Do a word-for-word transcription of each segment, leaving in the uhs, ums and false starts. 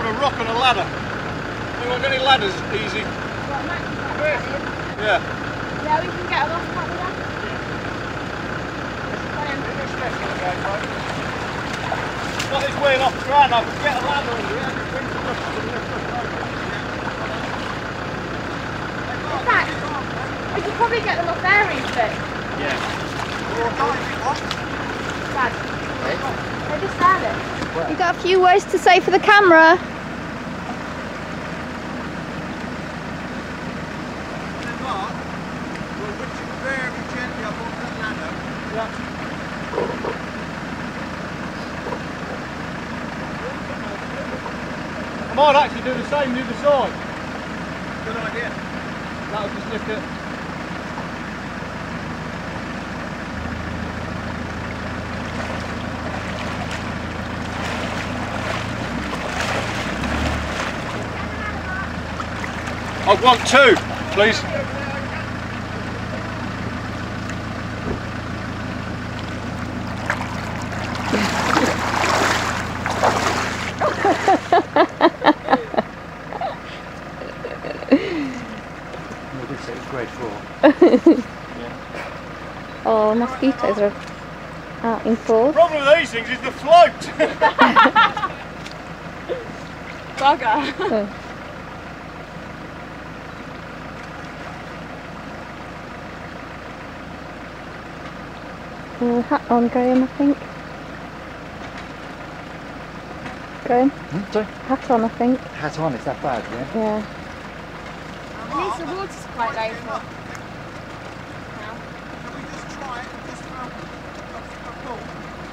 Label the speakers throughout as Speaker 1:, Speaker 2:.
Speaker 1: a rock and a ladder. You want any ladders? Easy.
Speaker 2: What, Max, is that
Speaker 1: Yeah.
Speaker 2: Yeah, we can get them off, can't we then?
Speaker 1: Got this weighing off the ground, I could get a ladder under it.
Speaker 2: In fact, we could probably get them off there instead.
Speaker 1: Yeah.
Speaker 2: Dad, they're just there. You got a few words to say for the camera?
Speaker 1: I might actually do the same the other side. Good idea. That'll just lift it. I want two, please. Grade four. Yeah.
Speaker 2: Oh, mosquitoes are out in force.
Speaker 1: The problem with these things is the float.
Speaker 2: Bugger.
Speaker 1: Oh.
Speaker 2: Uh, hat on, Graham, I think. Graham?
Speaker 3: Hmm, sorry?
Speaker 2: Hat on, I think.
Speaker 3: Hat on, is that bad, yeah?
Speaker 2: Yeah. At least the water's quite low for now.
Speaker 4: Can we just try it and just um, a pull?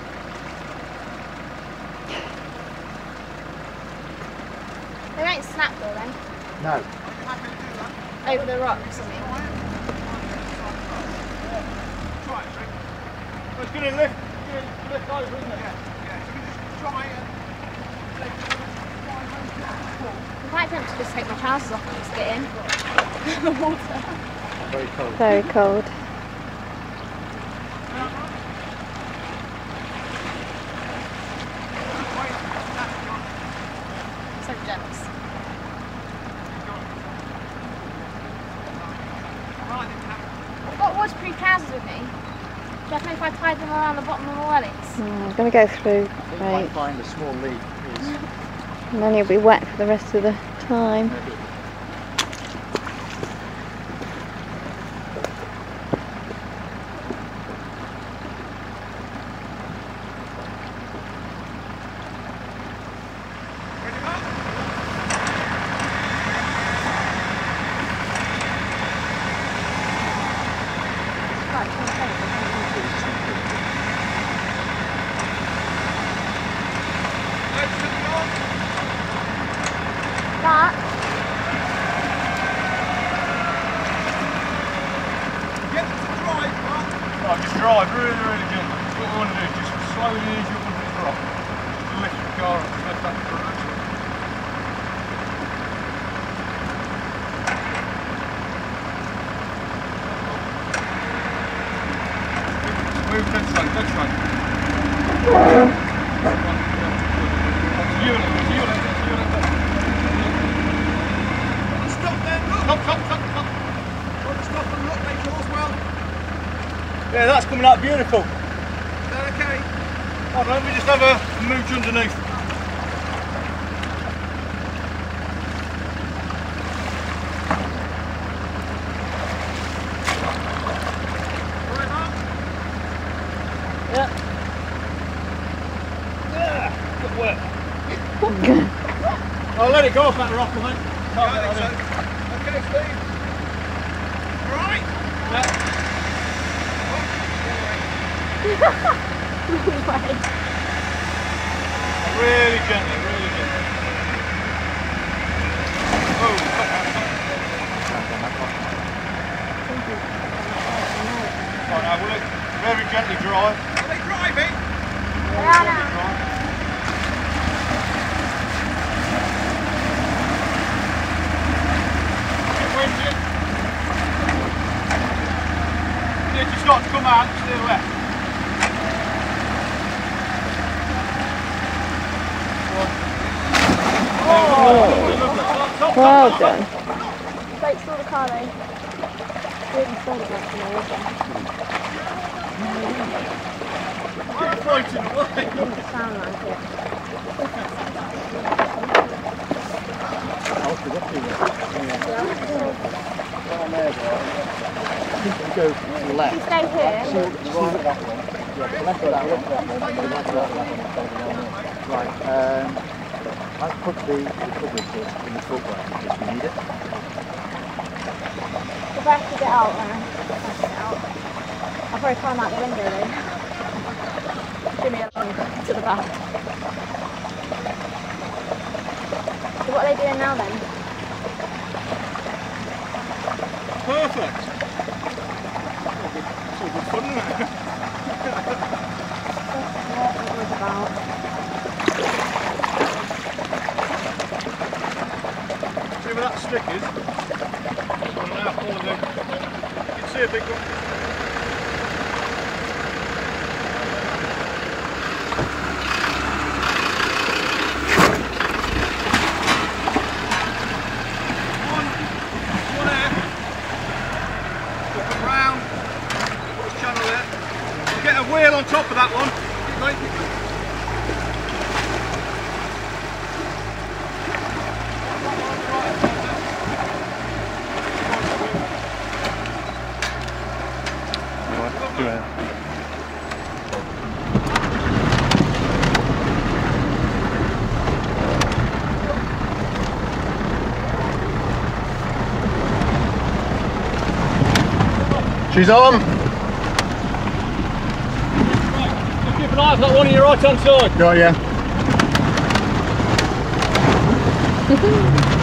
Speaker 2: They won't snap though then.
Speaker 3: No.
Speaker 4: Are you happy to do that?
Speaker 2: Over the rocks, I mean.
Speaker 4: Try it, Rick.
Speaker 1: Well, it's going to lift, it's going to lift over, isn't it?
Speaker 4: Yeah, yeah. Can we just try it and take it over, try and make it a pull?
Speaker 2: I'm quite tempted to just take my trousers off and just get in the water.
Speaker 3: Very cold.
Speaker 2: Very cold. So jealous. I've got waterproof trousers with me. Do you reckon if I tied them around the bottom of my wellies?
Speaker 5: Mm, I'm going to go through,
Speaker 3: I think you
Speaker 5: right,
Speaker 3: might find a small leaf is
Speaker 5: and then you'll be wet for the rest of the time.
Speaker 3: maybe.
Speaker 2: But
Speaker 4: Get them to drive, Mark.
Speaker 1: Right, just drive really, really gently. What we want to do is just slowly ease you up under the rock. Just lift the car up, lift that through. Move that side, that side. You and it, you and it, you and it.
Speaker 4: Stop there, look.
Speaker 1: Stop, stop, stop, stop.
Speaker 4: Want to stop and look, make sure as well.
Speaker 1: Yeah, that's coming out beautiful.
Speaker 4: Is that okay?
Speaker 1: Hold on, let me just have a mooch underneath.
Speaker 4: Right, Mark?
Speaker 1: Yeah. Yeah, good work. I'll let it go off that rock, I think.
Speaker 4: Yeah, I think so. Okay, Steve. All right.
Speaker 1: Yeah. Really gently, really gently. Oh, stop that, stop. Oh, now, will it very gently drive?
Speaker 4: Are they driving?
Speaker 2: Yeah, no.
Speaker 1: Drive. Wind it. It just got to come out, steer left. Oh!
Speaker 5: Oh, well done.
Speaker 2: Like, saw the car though. Really sold it back to me, wasn't
Speaker 1: I'm floating away.
Speaker 2: it? Didn't sound like it.
Speaker 3: I'll forget to
Speaker 2: Yeah.
Speaker 3: go to the left.
Speaker 2: You stay here.
Speaker 3: Right of that one. Yeah, left of that one. The left of that one. Right. Um, I've put the, the cover in the footway if you need it.
Speaker 2: If I have to get out, then I have to get out. I'll probably climb out the window though. Give me a long to the back. So what are they doing now then?
Speaker 1: Perfect. It's all good fun, isn't it?
Speaker 2: That's what it was about.
Speaker 1: See where that stick is? One and a half more than you can see a big one. One, one there. Come round. Put a channel there. Get a wheel on top of that one. Right.
Speaker 3: She's on!
Speaker 1: Right, just keep an eye for that one on your right hand side.
Speaker 3: Got ya.